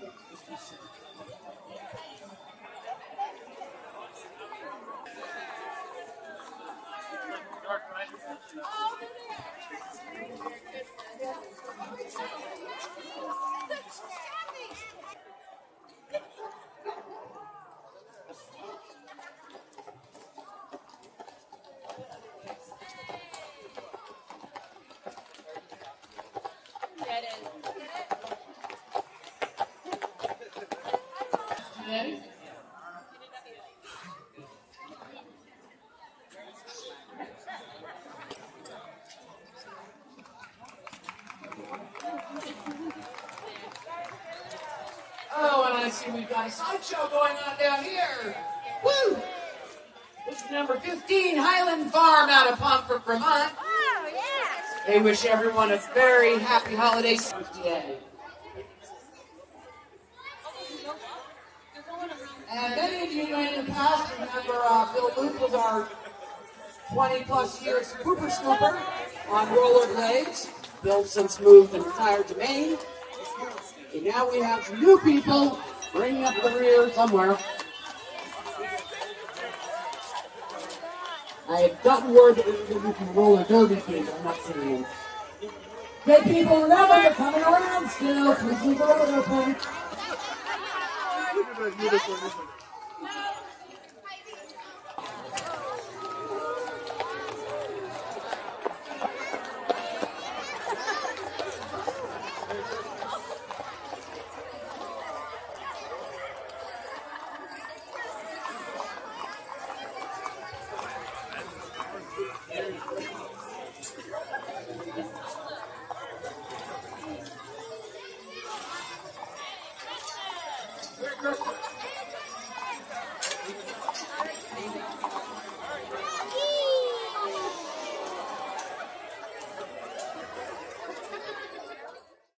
Oh, and I see we've got a sideshow going on down here. Woo! This is number 15, Highland Farm out of Pomfret, Vermont. Oh, yes. They wish everyone a very happy holiday today. And many of you in the past remember Bill Luke was our 20-plus years Cooper Scooper on rollerblades. Bill since moved and retired to Maine. And now we have some new people bringing up the rear somewhere. I have gotten word that we're going to do some roller derby teams. I'm not seeing them. Good people, remember, they're coming around still. Please leave the road open.